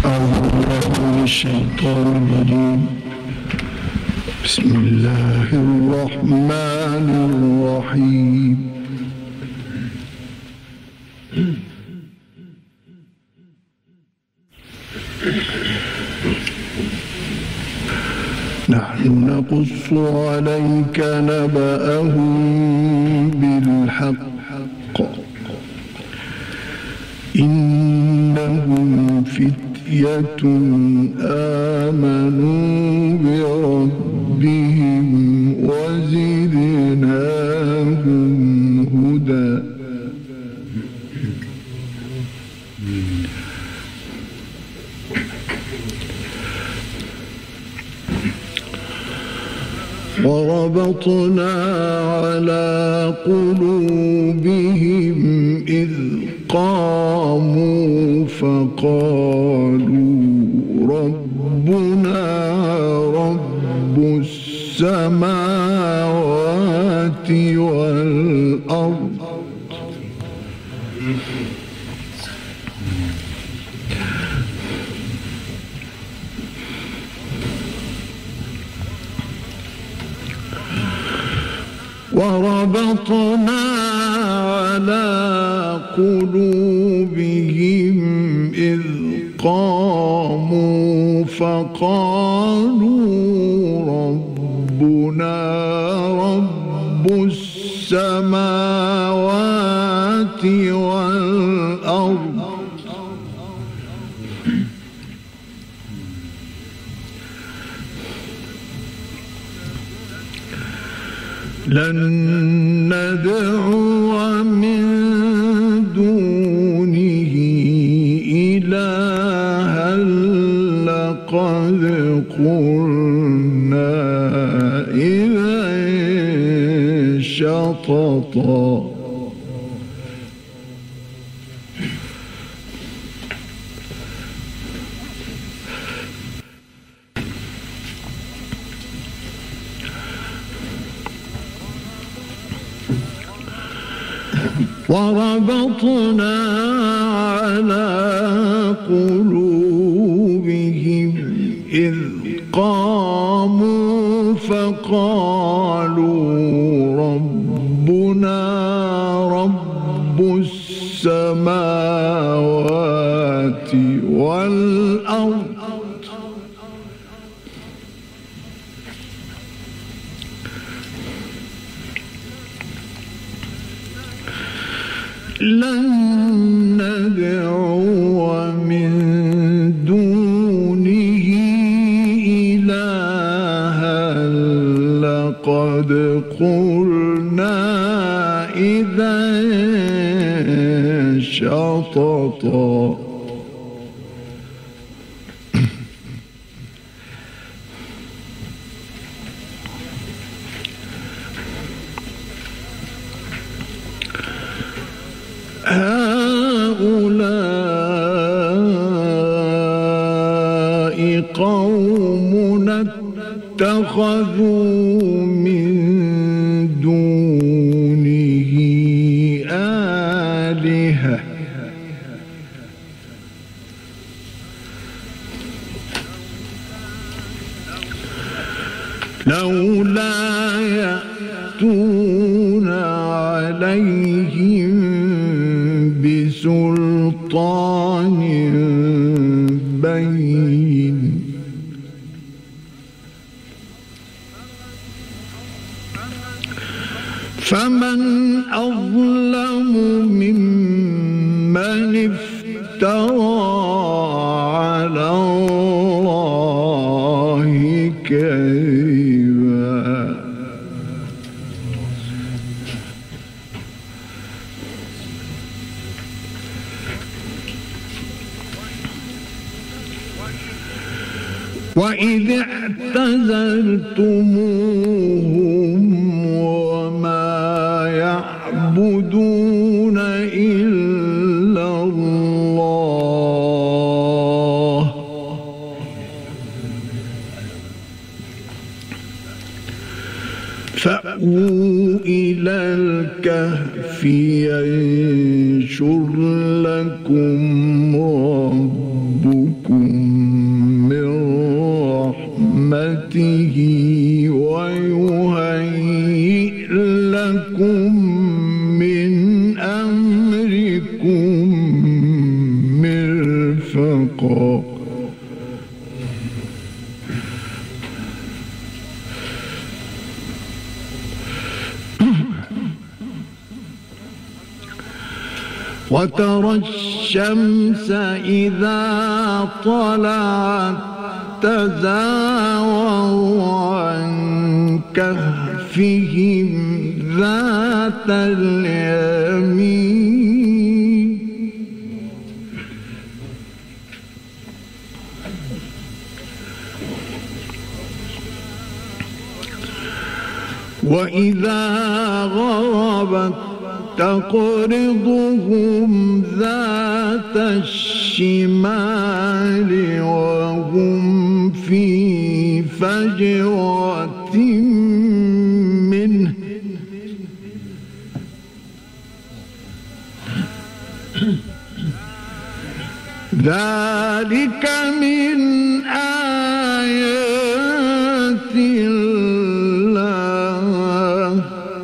أعوذ بالله من الشيطان الرجيم. بسم الله الرحمن الرحيم. نحن نقص عليك نبأهم بالحق إنهم فتية آمنوا بربهم وزدناهم هدى. وربطنا على قلوبهم إذ قاموا فقالوا ربنا رب السماوات والأرض وربطنا على قلوبهم إذ قاموا فقالوا ربنا رب السماوات والأرض لن ندعو من دونه إلها لقد قلنا إذا شططا. وربطنا على قلوبهم إذ قاموا فقالوا ربنا رب السماوات والأرض لن ندعو من دونه إلها لقد قلنا إذا شططا. هؤلاء قومنا اتخذوا من دونه آلهة لولا يأتون عليهم بسلطان بين فمن أظلم ممن افترى على الله كذبا. وإذ اعتزلتموهم وما يعبدون إلا الله فأووا إلى الكهف ينشر لكم ربكم مرفقا وترى الشمس إذا طلعت تزاور عن كهفهم ذات اليمين وإذا غربت تقرضهم ذات الشمال وهم في فجوة منه ذلك من آيات الله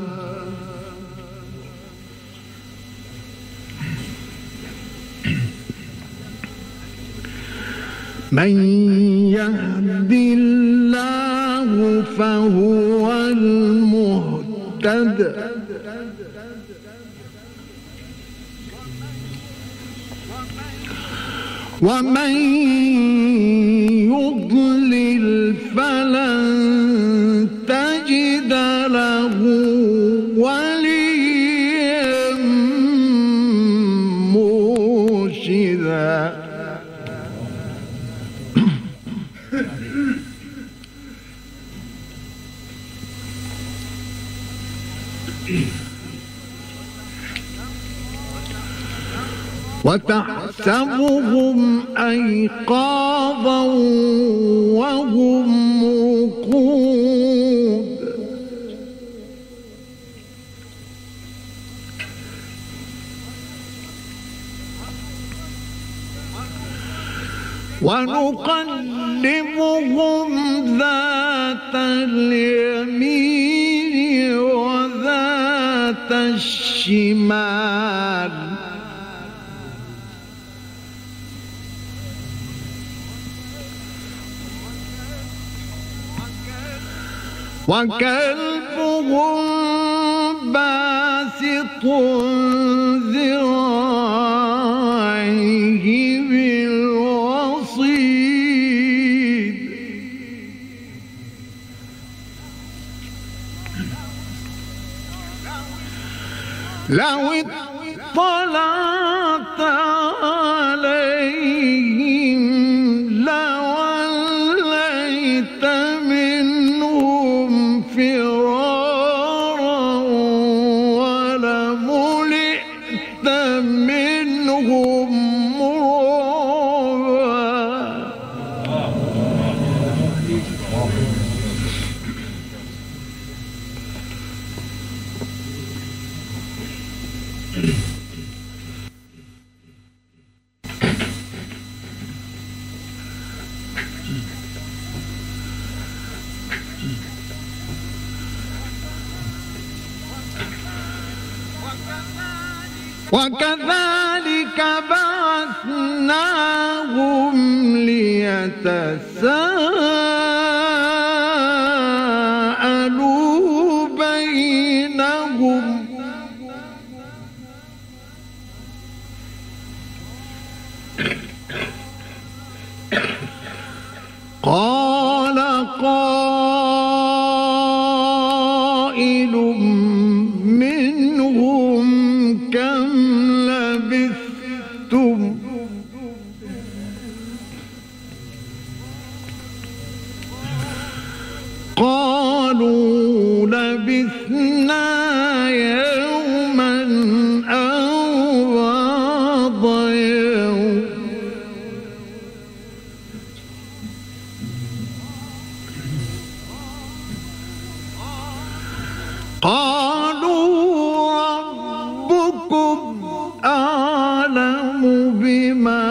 من يهد الله فهو المهتد ومن يضلل فلن تجد له وليا مرشدا وتحسبهم أيقاظا وهم رقود ونقلبهم ذات اليمين وذات الشمال وكلبهم باسط ذراعيه بالوصيد لو اطلعت عليهم لوليت منهم فرارا ولملئت منهم وكذلك بعثناهم ليتساءلوا بينهم قال قائل منهم كم لبثتم قالوا لبثنا يوما أو بعض يوم قالوا ربكم أعلم بما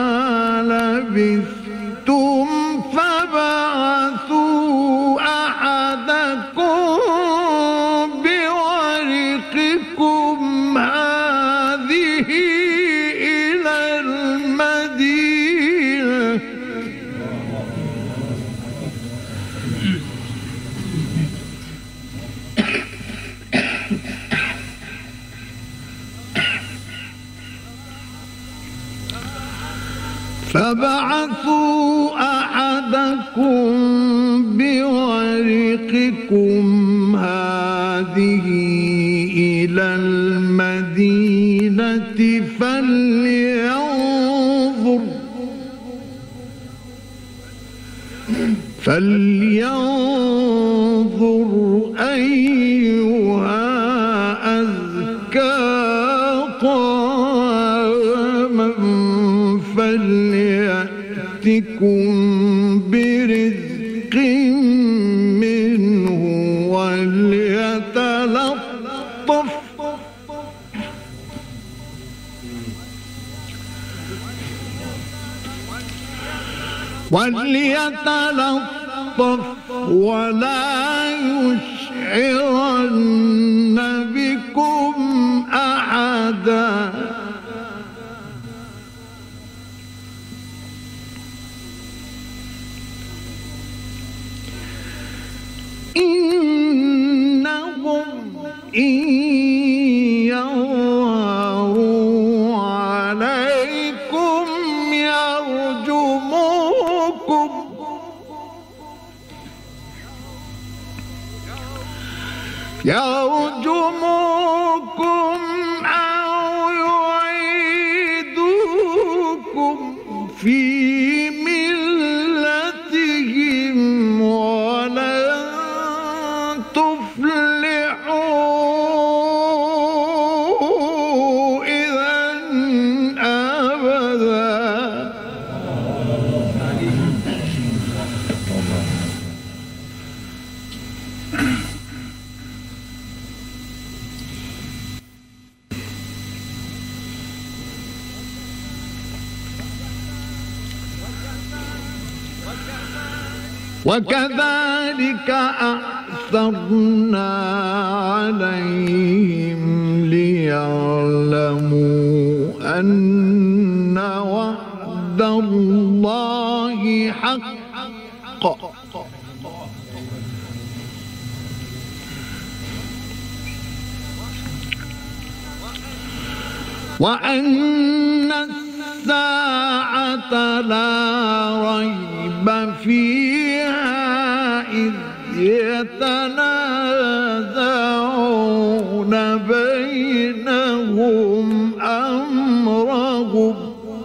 لبثتم فبعثوا أحدكم بورقكم هذه إلى المدينة وابعثوا أحدكم بورقكم هذه إلى المدينة فلينظر أيها أزكى طعاما فليأتكم برزق منه وليتلطف ولا يشعرن بكم أحدا. إنهم إن يظهروا عليكم يرجموكم أو يعيدوكم في ملتهم ولن تفلحوا إذا أبدا. وكذلك أعثرنا عليهم ليعلموا أن وعد الله حق وأن الساعة لا ريب فيها إذ يتنازعون بينهم أمرهم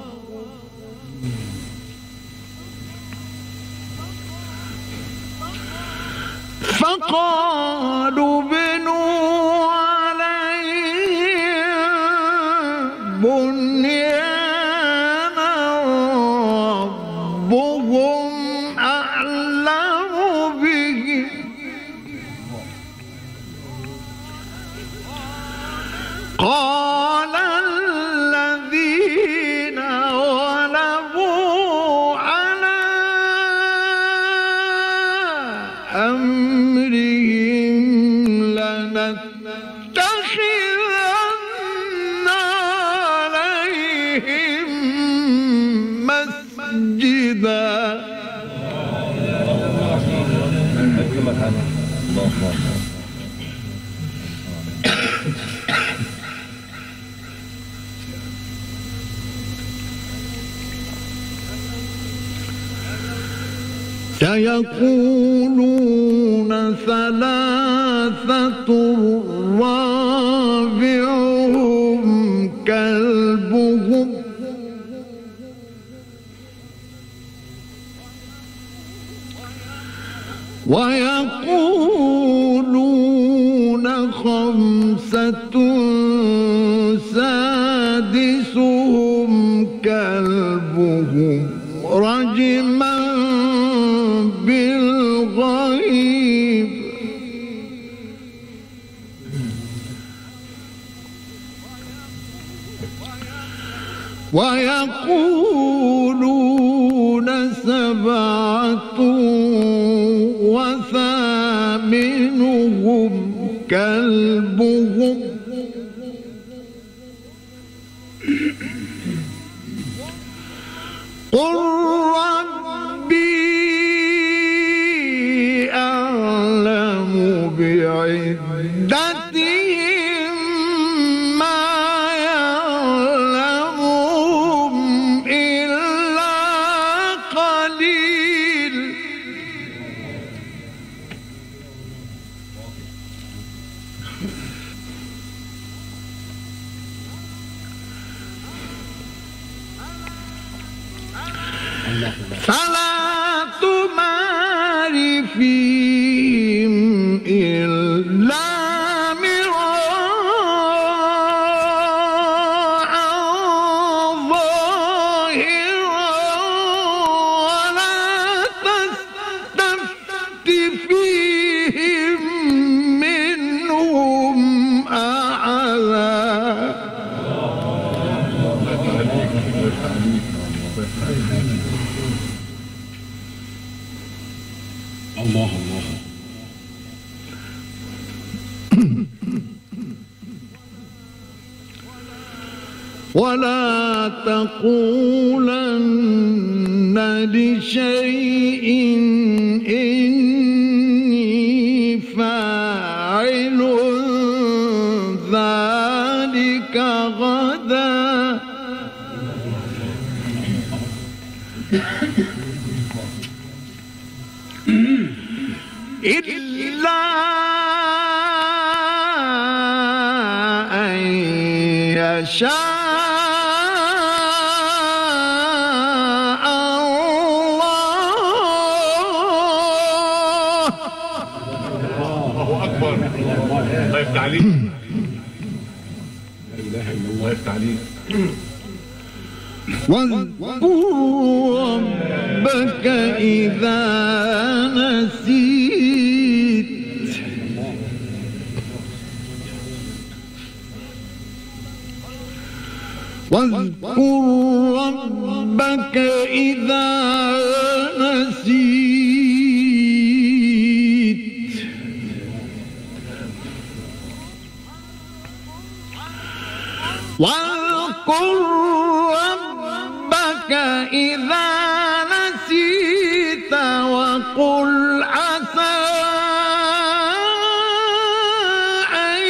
فقالوا بنوا عليهم بنيانا ربهم أعلم بهم قال الذين غلبوا على أمرهم لنتخذن عليهم مسجدا. سيقولون ثلاثة رابعهم كلبهم ويقولون خمسة سادسهم كلبهم رجما بالغيب ويقولون سبعة وثامنهم كلبهم قل ربي أعلم بعدتهم ما يعلمهم إلا فلا تمار فيهم إلا مراء ظاهرا ولا تستفت فيهم منهم أحدا. الله الله. ولا تقولن لشيء إني فاعل ذلك غدا إلا أن يشاء الله. الله أكبر. الله يفتح عليك. لا إله إلا الله. يفتح عليك. واذكر ربك إذا نسيت واذكر ربك إذا نسيت واذكر ربك إذا نسيت وقل عسى أن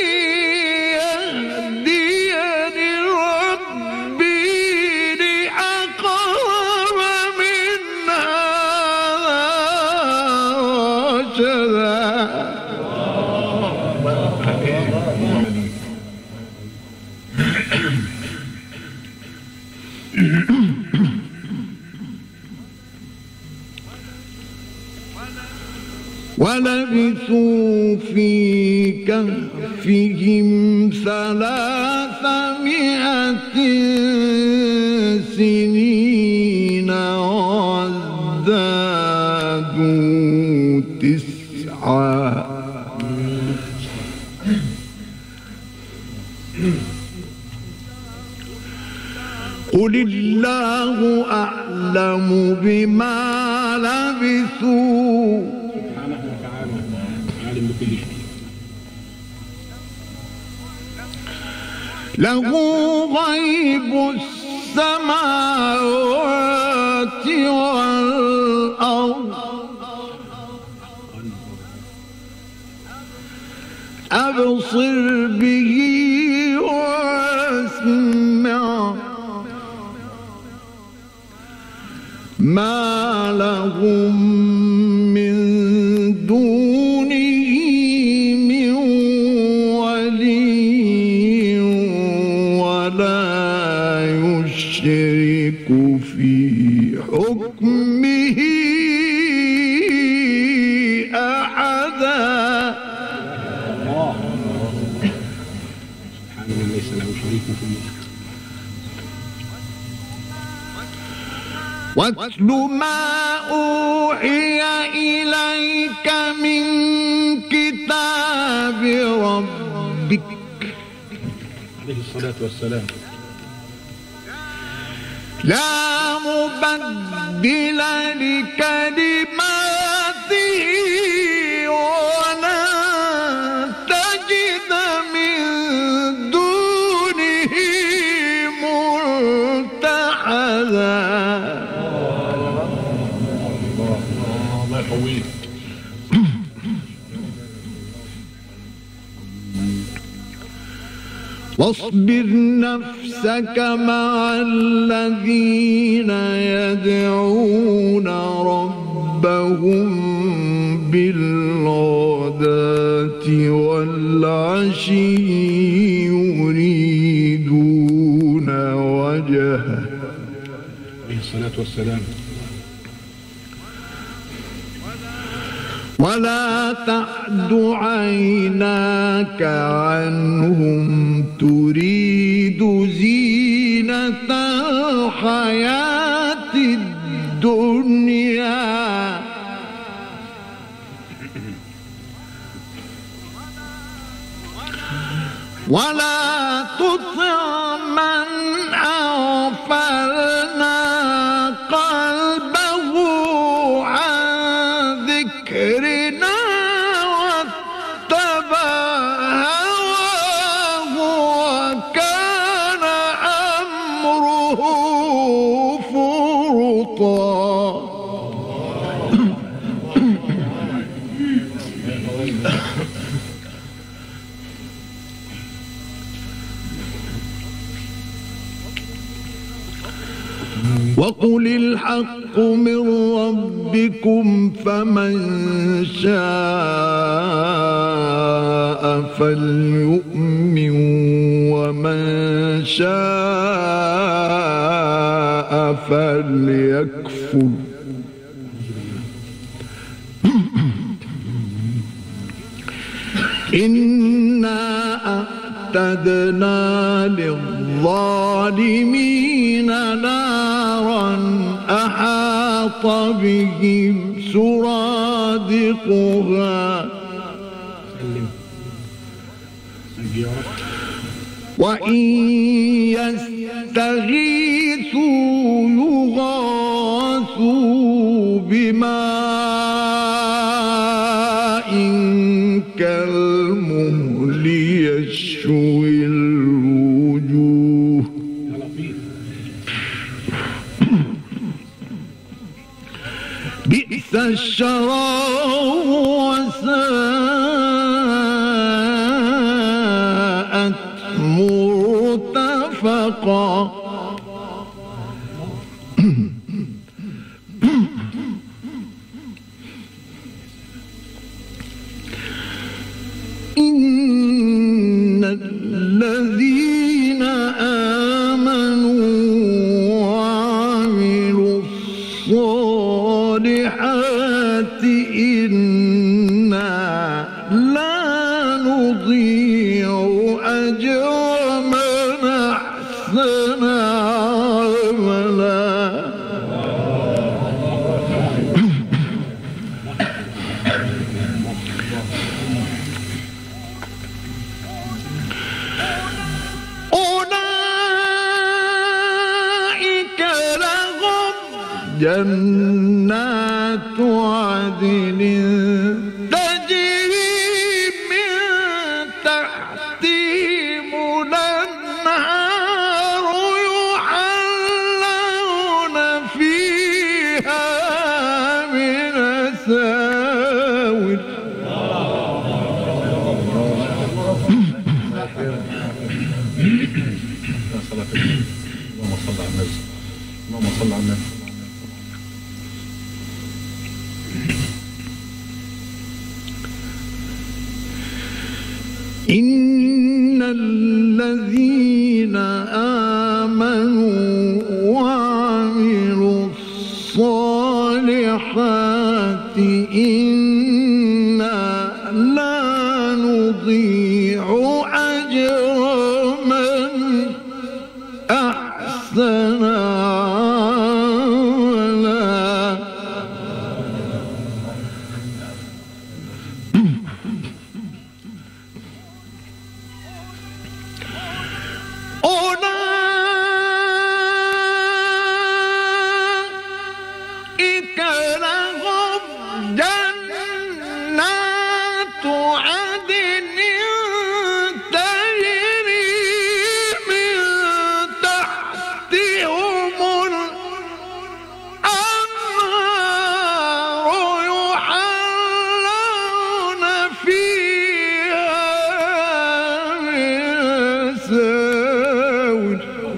يهديني ربي لأقرب من هذا رشدا. ولبثوا في كهفهم 300 سنين وازدادوا 9. قل الله أعلم بما لبثوا له غيب السماوات والأرض أبصر به واسمع ما لهم من دونه من ولي ولا يشرك في حكمه أحدا. سبحان من ليس له شريك في الملك. واتل ما أوحي إليك من كتاب ربك عليه الصلاة والسلام لا مبدل لكلماته ولا تجد من دونه ملتحدا. الله يقويك. واصبر نفسك مع الذين يدعون ربهم بالغداة والعشي يريدون وجهه عليه الصلاة والسلام ولا تعد عيناك عنهم تريد زينة الحياة الدنيا ولا تطع من أغفلنا قلبه عن ذكرنا واتبع هواه وكان أمره فرطا. وقل الحق من ربكم فمن شاء فليؤمن ومن شاء فليكفر. إنا أعتدنا للظالمين نارا أحاط بهم سرادقها وإن يستغيثوا يغاثوا بماء كالمهل يشوي الوجوه بئس الشراب وساءت مرتفقا. إن الذين آمنوا وعملوا الصالحات إنا لا نضيع أجر من أحسن عملا. جنات عدن تجري من تحتهم الأنهار يحلون فيها من أساور اللهم صل على النبي. إن الذين آمنوا وعملوا الصالحات إنا لا نضيع أجر من أحسن عملا. أولئك لهم جنات عدن تجري من تحتهم الأنهار يحلون فيها من أساور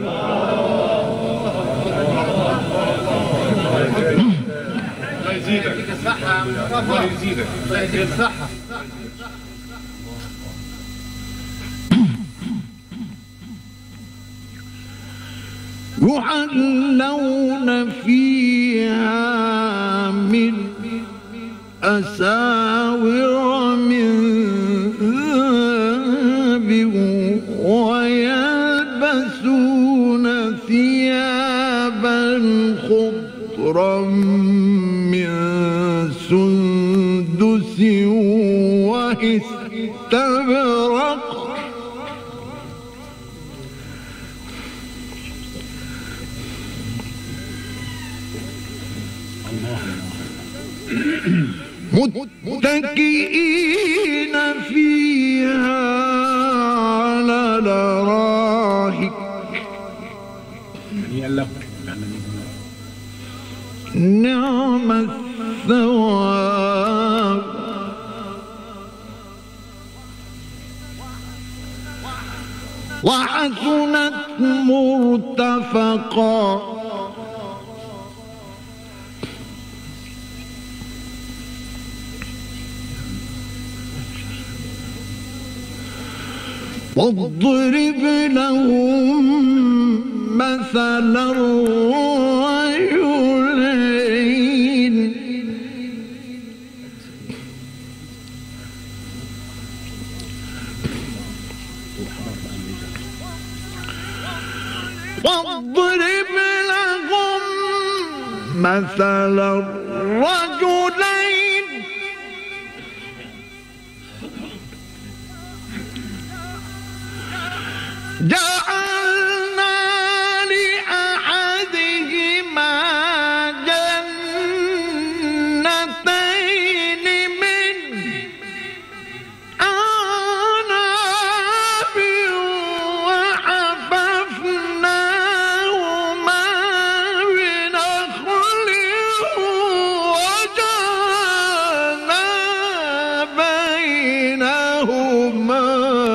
يزيدك الصحة الله يزيدك الصحة. يحلون فيها من أساور من ذهب ويلبسون ثيابا خضرا من سندس واستبرق متكئين فيها على الأرائك نعم الثواب وحسنت مرتفقا واضرب لهم مثل الرجلين واضرب لهم مثل الرجلين جعلنا لأحدهما جنتين من أعناب وحففناهما بنخل وجعلنا بينهما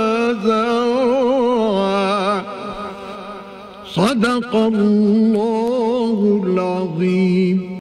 زرعا صدق الله العظيم.